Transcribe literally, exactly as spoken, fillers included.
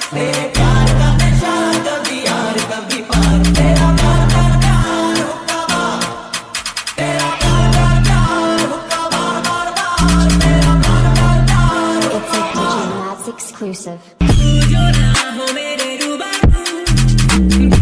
तेरे प्यार का नशा कभी यार कभी पार तेरा प्यार प्यार प्यार हुक्का बार तेरा प्यार प्यार प्यार हुक्का बार बार बार तेरा प्यार प्यार प्यार It's a Fuji Labs exclusive. तू जो ना हो मेरे रूबरू